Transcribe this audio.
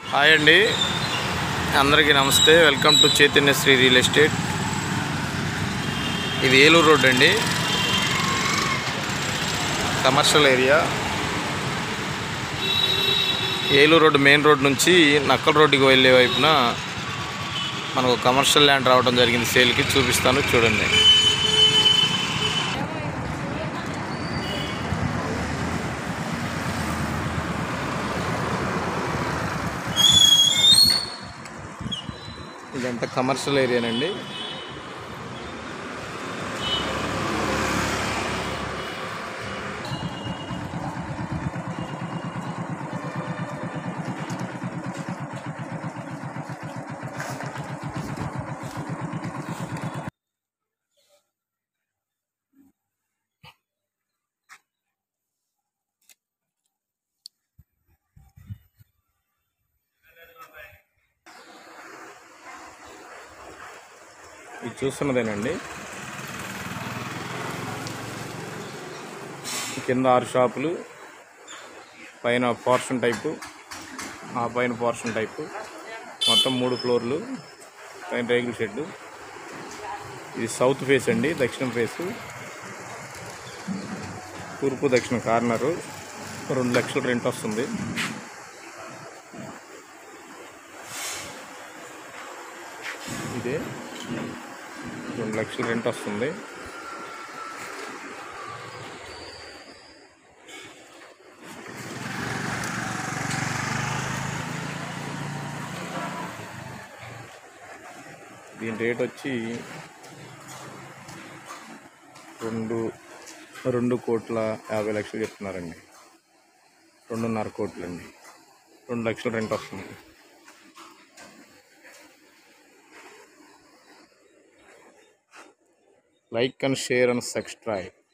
Hi అండి, అందరికీ నమస్తే. Welcome to Chaitanya Sri real estate. ఇది ఏలూరు రోడ్ అండి, commercial area. Eluru road main road నుంచి నక్కల్ రోడ్డుకి వెళ్ళే వైపున మనకు కమర్షియల్ ల్యాండ్ రావడం జరిగింది సేల్కి. చూపిస్తాను, చూడండి. ఇదంతా కమర్షియల్ ఏరియానండి. ఇది చూస్తున్నదేనండి. కింద 6 షాపులు, పైన పోర్షన్ టైపు, ఆ పైన పోర్షన్ టైపు, మొత్తం 3 ఫ్లోర్లు, పైన రేకుల షెడ్డు. ఇది సౌత్ ఫేస్ అండి, దక్షిణం ఫేసు. తూర్పు దక్షిణ కార్నరు. 2 లక్షల రెంట్ వస్తుంది. ఇదే 2 లక్షల రెంట్ వస్తుంది. దీని రేట్ వచ్చి 2,50,00,000 చెప్తున్నారండి. 2.5 కోట్లు అండి. 2 లక్షల రెంట్ వస్తుంది. Like and share and subscribe.